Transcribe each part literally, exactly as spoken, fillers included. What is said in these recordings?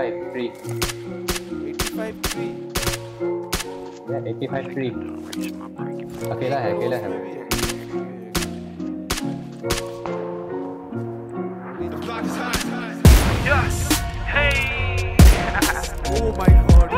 eighty-five free. eighty-five free. Yeah, eighty-five free. अकेला है, अकेला है. Yes. Hey. Oh my god.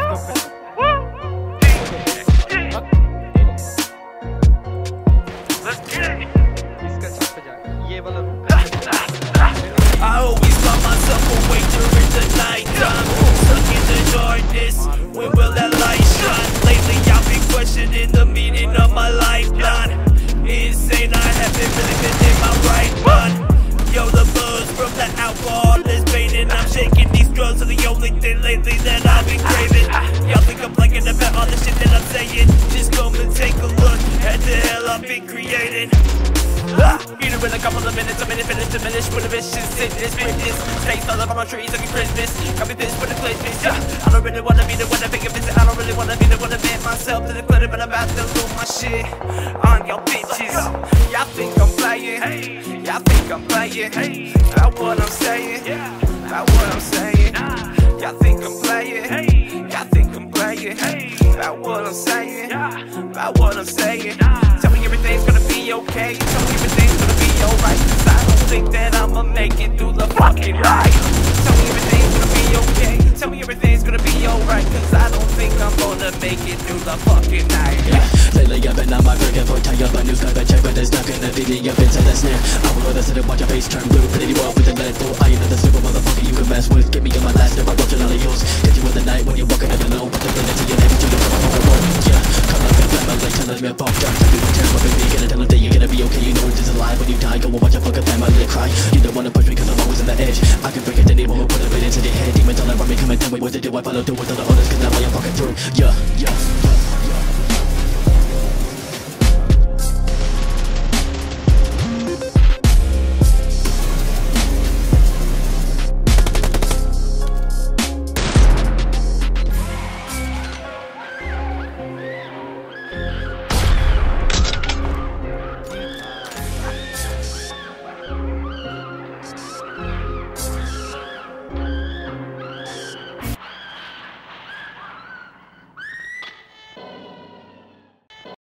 Let's get it. इसका छत पे जा ये वाला room I always find myself awake during the night time, stuck in the darkness. When will that light shine? Lately I've been questioning the meaning of my lifeline. Insane, I haven't really been in my right mind. Yo, the buzz from the alcohol is fading. I'm shaking, these drugs are the only thing lately that I've been craving. Y'all think I'm blanking about all the shit that I'm saying? Just come and take a look at the hell I've been creating. Ah, eat it in a couple of minutes, a minute finish, diminish with a vicious sickness, witness. Stay still up on my trees like a Christmas. Got me pissed with a glitch, bitch, yeah. I don't really wanna be the one to pick a visit. I don't really wanna be the one to vent myself to the glitter, but I'm about to lose my shit on your bitches. Y'all think I'm playing, y'all think I'm playing. About what I'm saying, about what I'm saying. Y'all think I'm playing, y'all think I'm playing. About what I'm saying, about what I'm saying. Tell me everything's gonna be okay. Tell me everything's gonna be alright. Cause I don't think that I'ma make it through the fucking night. Tell me everything's gonna be okay. Tell me everything's gonna be alright. Cause I don't think I'm gonna make it through the fucking night. Yeah, lately I've been on my break and forth, tie up a news cover check, but there's nothing to feed me up inside the snare. I will listen and watch your face turn blue, pretty well with the lead full. I am the super motherfucker you can mess with. Get me on my last nerve, I'm watching all of yours. Get you in the night when you're walking in the low, put the gun into your head, you don't come up on the road. Yeah, come up and grab my leg, tell me about dark. Tell me what terrible, baby, gonna tell them that you're gonna be okay. You know it is alive when you die, go and watch your fucking family let cry. You don't wanna push me cause I'm always on the edge. I can break it anyone will put it right into their head. Demons all around me, come and tell me what to do. I follow through with all the orders cause now I am walking through. Yeah, yeah, yeah.